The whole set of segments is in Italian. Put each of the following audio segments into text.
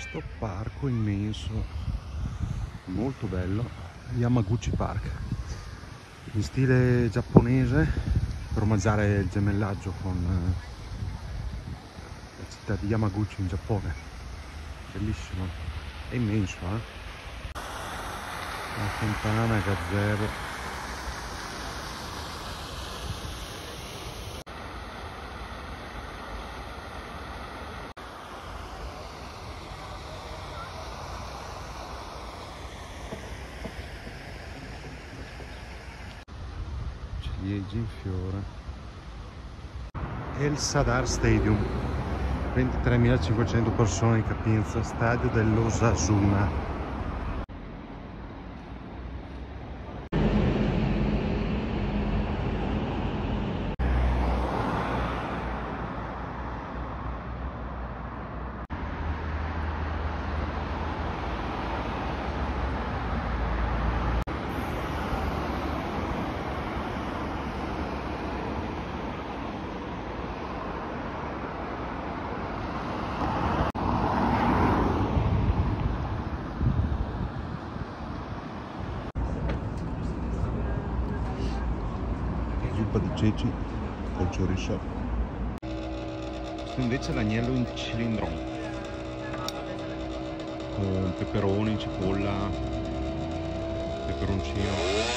questo parco immenso, molto bello, Yamaguchi Park, in stile giapponese, per omaggiare il gemellaggio con la città di Yamaguchi in Giappone. Bellissimo, è immenso, la fontana, gazebo. Ciliegi in fiore. El Sadar Stadium, 23.500 persone in capienza, stadio dell'Osasuna. Zuppa di ceci col chorizo. Questo invece è l'agnello in cilindron con peperoni, cipolla, peperoncino.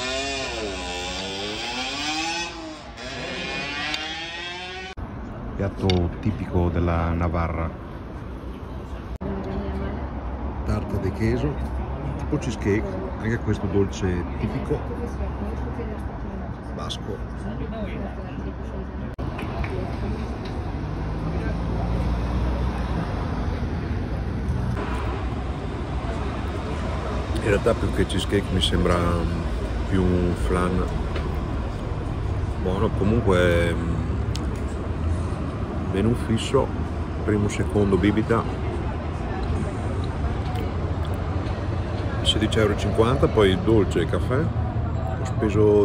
Piatto tipico della Navarra. Tarta di queso, tipo cheesecake, anche questo dolce tipico basco. In realtà più che cheesecake mi sembra più un flan. Buono, comunque menù fisso, primo, secondo, bibita, 16,50 €, poi dolce e caffè. Ho speso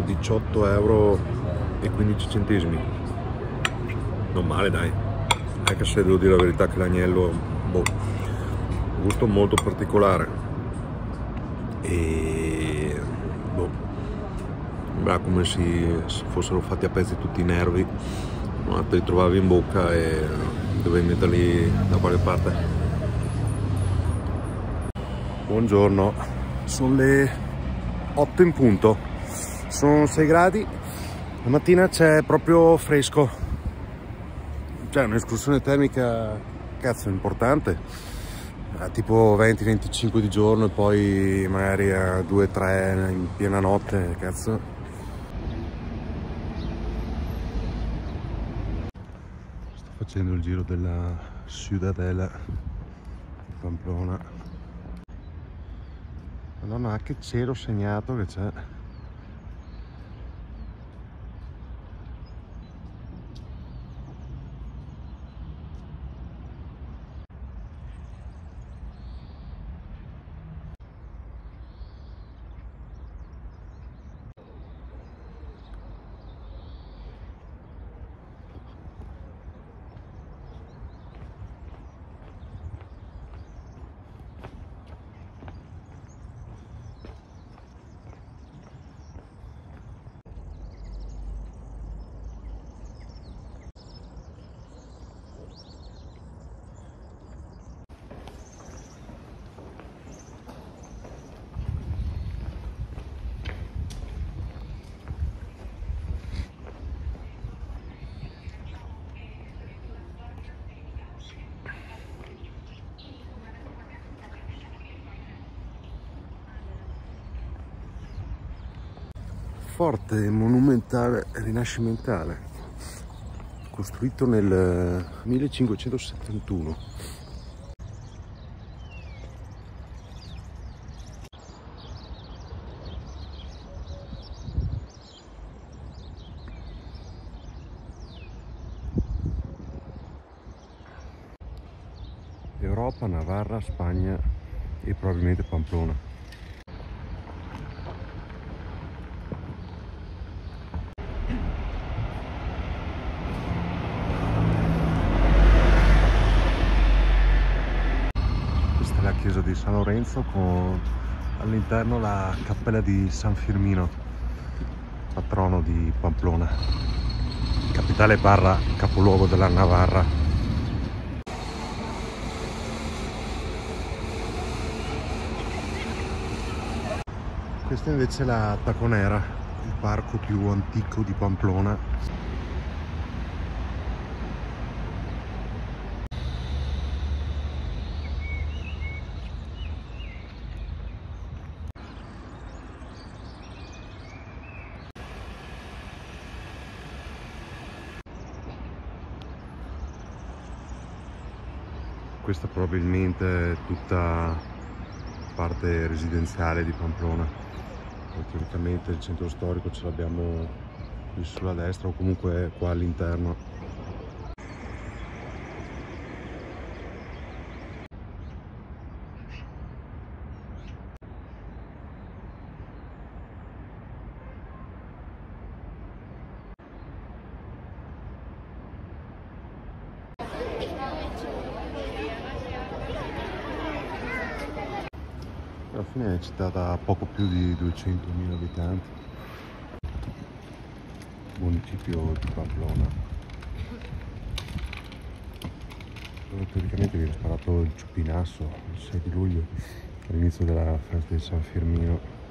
18,15 €. Non male, dai, anche se devo dire la verità che l'agnello, gusto molto particolare e sembra come se fossero fatti a pezzi tutti i nervi, ma te li trovavi in bocca e dovevi metterli da qualche parte. Buongiorno, sono le 8 in punto, sono 6 gradi, la mattina c'è proprio fresco, c'è un'escursione termica cazzo importante, tipo 20-25 di giorno e poi magari a 2-3 in piena notte, cazzo. Sto facendo il giro della Ciudadela di Pamplona. Madonna, che cielo segnato che c'è. Forte monumentale rinascimentale, costruito nel 1571. Europa, Navarra, Spagna e probabilmente Pamplona. chiesa di San Lorenzo con all'interno la cappella di San Firmino, patrono di Pamplona, capitale barra capoluogo della Navarra. Questa invece è la Taconera, il parco più antico di Pamplona. Questa probabilmente è tutta parte residenziale di Pamplona. Teoricamente il centro storico ce l'abbiamo qui sulla destra o comunque qua all'interno. Alla fine è una città da poco più di 200.000 abitanti, municipio di Pamplona, dove teoricamente viene sparato il ciuppinasso il 6 di luglio all'inizio della festa di San Firmino.